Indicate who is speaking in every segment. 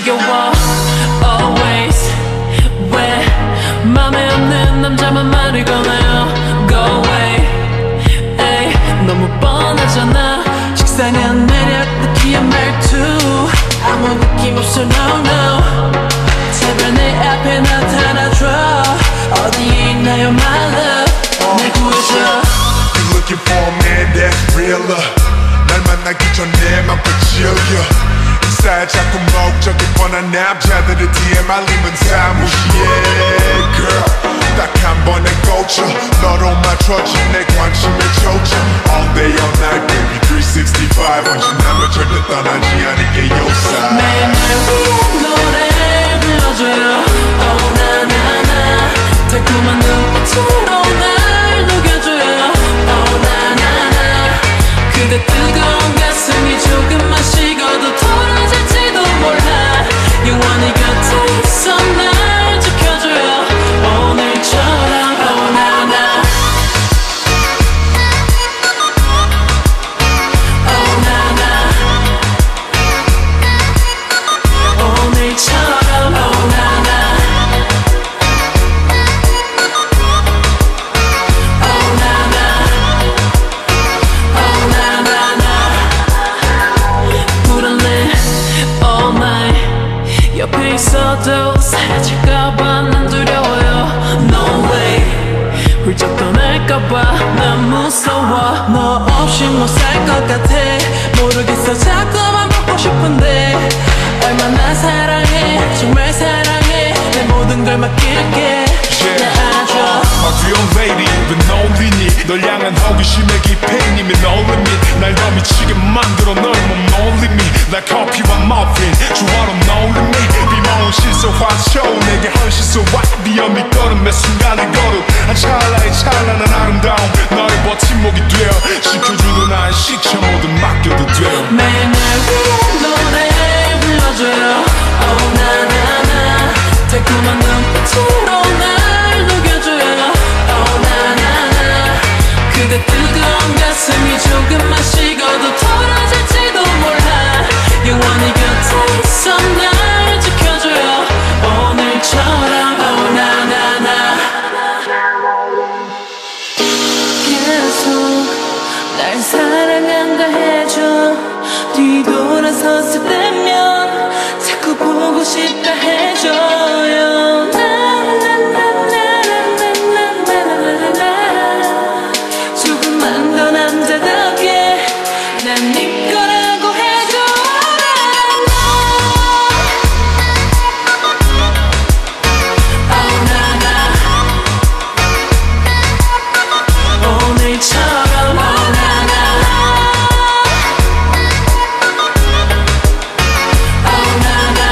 Speaker 1: 지겨워 always 왜 맘에 없는 남자만 말을 꺼내요 Go away 에이 너무 뻔하잖아 식상한 매력 느끼한 말투 아무 느낌 없어 no no 제발 내 앞에 나타나줘 어디에 있나요 my love 날 구해줘
Speaker 2: You're looking for a man that's realer 날 만나기 전에 맘껏 즐겨 인사에 자꾸 목적이 뻔한 남자들의 DM 알림은 다 무시해 Girl 딱 한 번에 꽂혀 너로 맞춰진 내 관심의 초점 All day all night baby 365 언제나면 절대 떠나지 않을게 요사
Speaker 1: 매일 날 위한 노래 불러줘요 Oh na na na 달콤한 눈빛으로 날 녹여줘요 Oh na na na 그대 뜨거운 가슴이 조금만 식어도 돌아질지도 몰라 영원히 곁에 있어 날 지켜줘요 오늘처럼 Oh na na Oh na na 오늘처럼 Oh na na Oh na na Oh na na na 불안해 all night 옆에 있어도 사라질까봐 난 두려워요 No way 훌쩍 떠날까봐 난 무서워 너 없이 못 살 것 같아 모르겠어 자꾸만 보고 싶은데 얼마나 사랑해 정말 사랑해 내 모든 걸 맡길게 날 안아줘
Speaker 2: My real lady 왜 놀리니 널 향한 호기심의 깊이님이 no limit 날 더 미치게 만들어 널 못 놀림이 날 커피와 머핀 조화로 no limit 비모은 실소화 show 내게 헌신소와 위험이 걸음 매 순간의 걸음 한 찰나의 찬란한 아름다움 너의 버팀목이 되어 지켜주는 나의 시체 모두 맡겨도 돼요
Speaker 1: 매일 날 위한 노래 불러줘요 Oh na na na 달콤한 눈빛으로 날 녹여줘요 Oh na na na 그대 뜨거운 가슴이 조금만 식어도 돌아질지도 몰라 영원히 곁에 있어 날 지켜줘요 오늘처럼 Oh na na na 계속 날 사랑한다 해줘 뒤돌아섰을 때면 자꾸 보고 싶다 해줘요 조금만 더 남자답게 난 네 거라고 해줘 Oh na na 오늘처럼 Oh na na Oh na na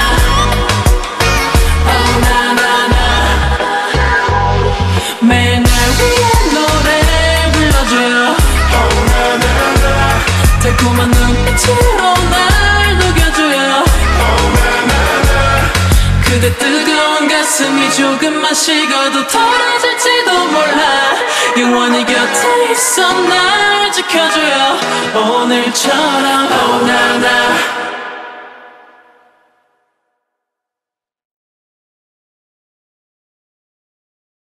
Speaker 1: Oh na na na 매일 날 위한 노래 불러줘요
Speaker 2: Oh na na na
Speaker 1: 달콤한 눈빛으로 날 녹여줘요
Speaker 2: Oh na na na
Speaker 1: 그대 뜨거운 가슴이 조금만 식어도 돌아질지도 몰라 영원히 곁에 있어 날 지켜줘요 오늘처럼 Oh na na